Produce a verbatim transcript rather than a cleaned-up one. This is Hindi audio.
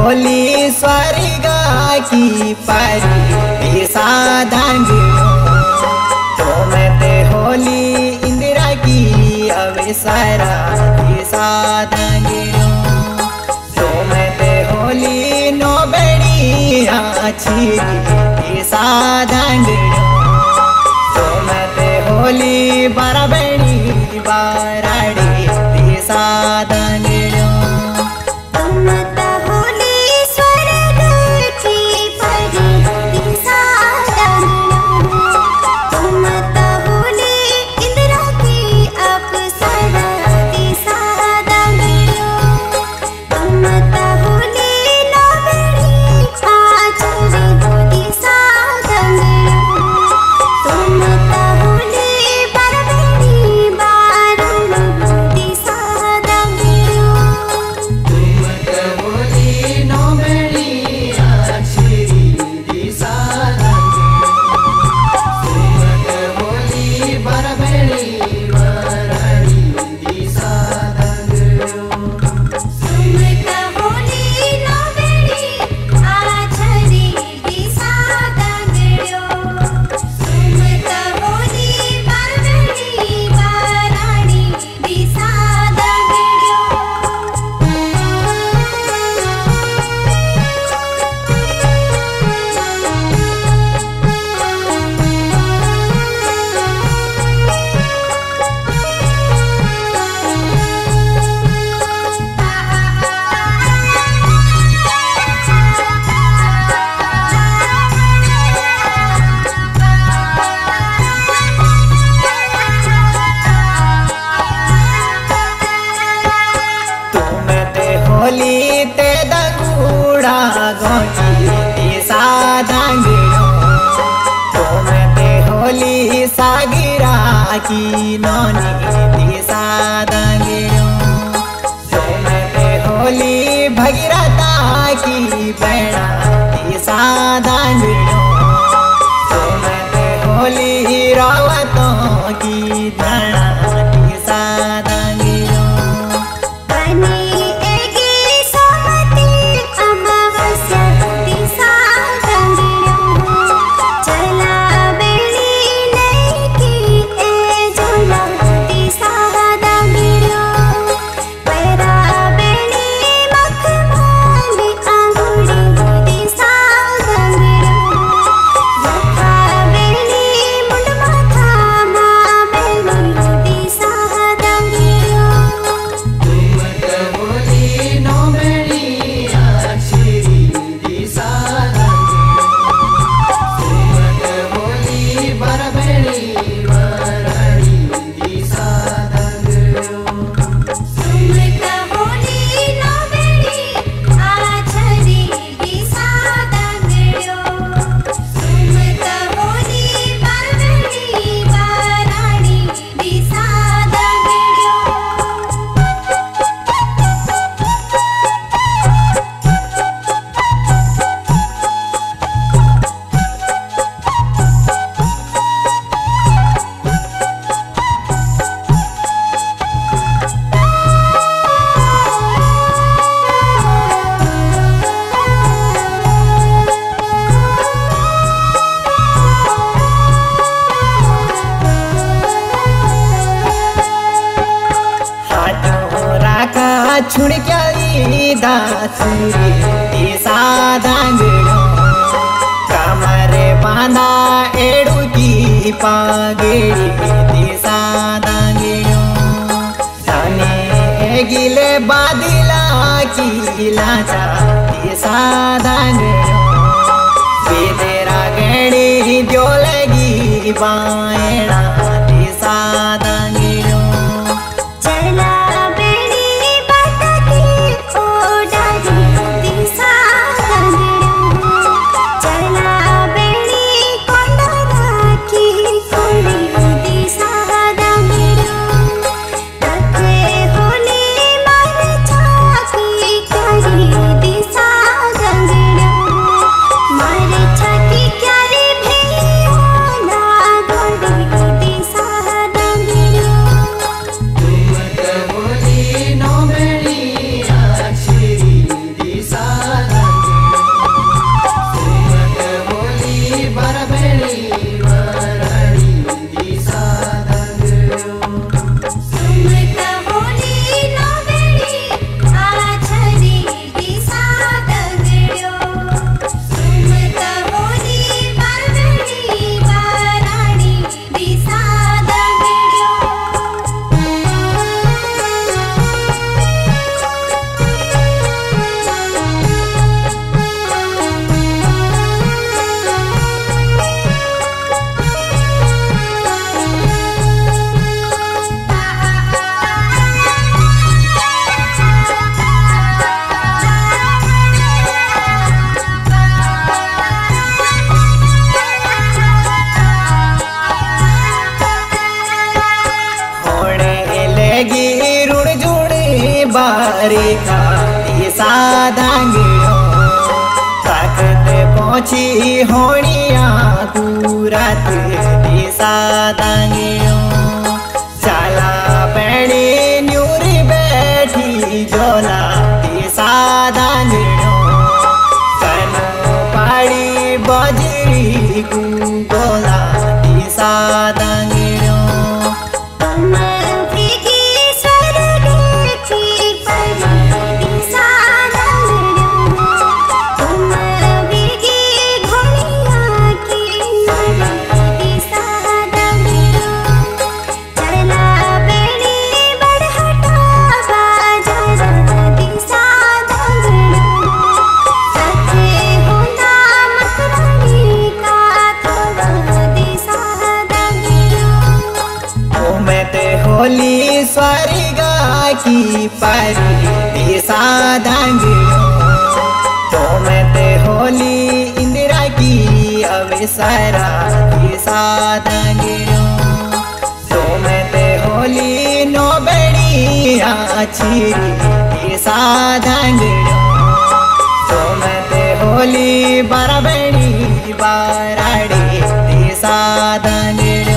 होली स्वर्ग की परी साधांगियों, तुम ते होली इंदिरा की अवसरा साधांगियों, तुम ते होली नो बड़ी अच्छी साधांगियों, तुम ते होली बारा बड़ी बाराड़ी साधांगियों। होली ते दगुड़ा गोची साधांगियों, तुम ते होली सागिरा की नौनी साधांगियों, तुम ते होली भगीरथा की बेड़ा साधांगियों, तुम ते होली रावतों की धड़ा साधांगियों। छुड़क्याली दासुरी साधांगियों, कमरे बांधा एड़ू की पागेड़ी साधांगियों, तने गिले बादिला की लाचा साधांगियों, बेदेरा गेड़ी जो लगी बाएड़ा साधांगियों। मारे छाती क्यारे भैया ना गोड़ी स्वारी का साधांगियों तकते पहुंची होनिया पूरत साधांगियों चला पेड़ी न्यूरी बैठी जोला साधांगियों कनो पाड़ी बजरी को गोला साधांगियों होली स्वर्गा की परी साधांगियों तो मैं ते होली इंदिरा की अवसरा की साधांगियों तो मैं ते होली नोबड़ी आछी साधांगियों तो मैं ते होली बराबड़ी बाराड़ी साधांगियों।